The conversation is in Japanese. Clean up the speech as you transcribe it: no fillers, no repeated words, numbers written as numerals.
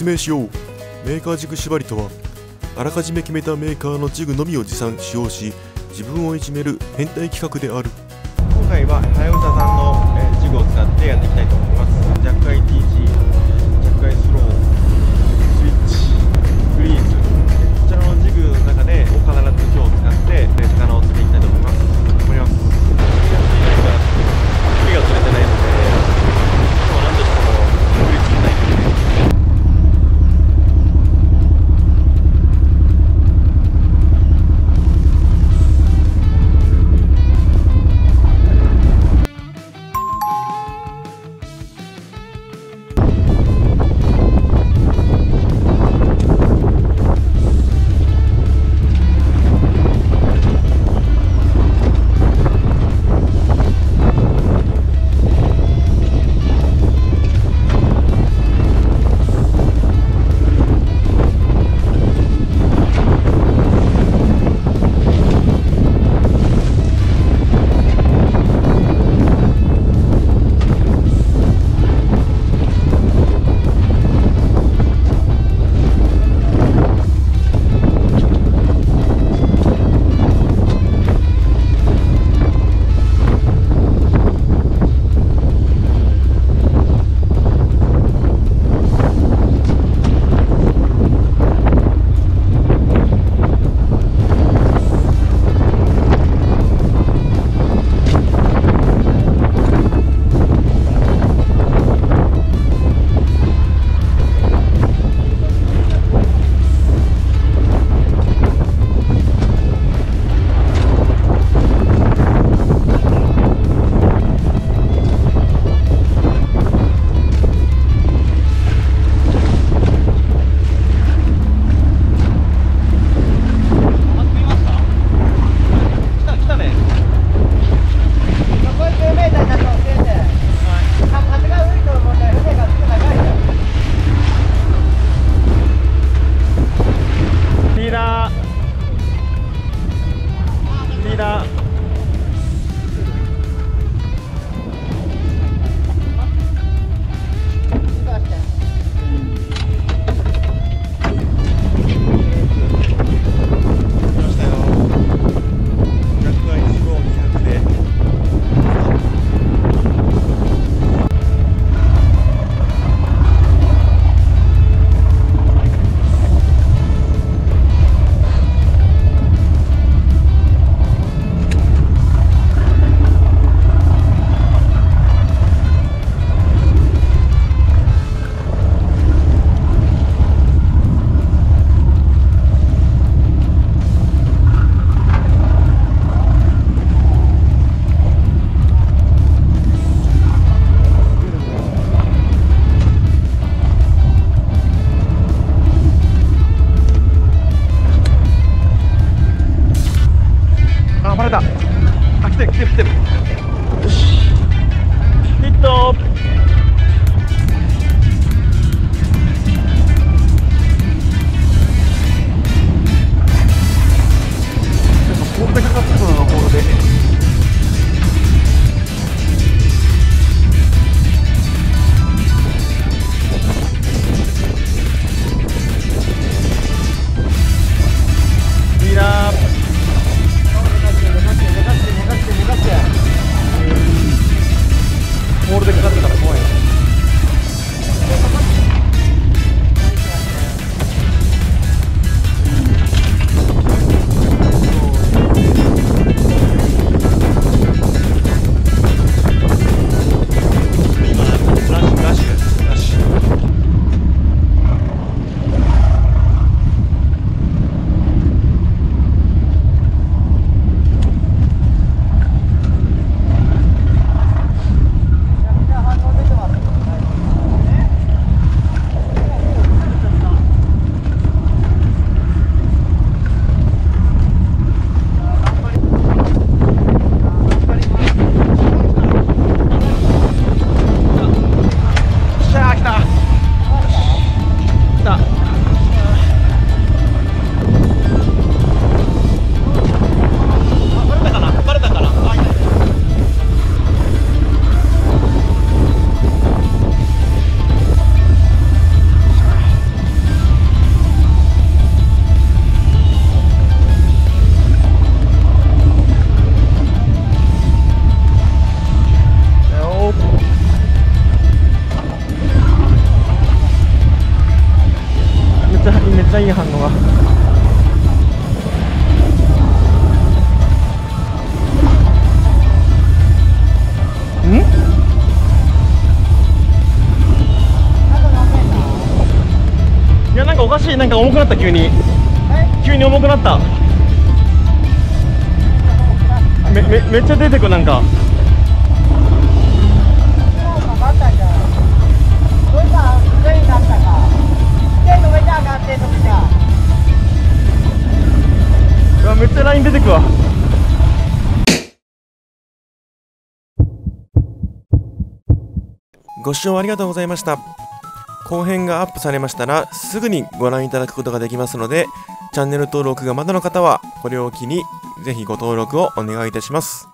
説明しよう。メーカー軸縛りとは、あらかじめ決めたメーカーのジグのみを持参使用し、自分をいじめる変態企画である。 今回ははやぶささんのジグを使ってやっていきたいと思います。ジャックアイ TG、ジャックアイスロー、スイッチ、フリーズ、こちらのジグの中で必ず今日使って魚を釣りに行きたいと思います。頑張ります。釣りが釣れてないので、今日は何としても釣り釣りたいので。来てる。よし、ヒット。こんなかかったのがボールで。いいなー。 足なんか重くなった。急に重くなった。めっちゃ出てく。なんかうわ、めっちゃライン出てくわ。 ご視聴ありがとうございました。後編がアップされましたらすぐにご覧いただくことができますので、チャンネル登録がまだの方はこれを機にぜひご登録をお願いいたします。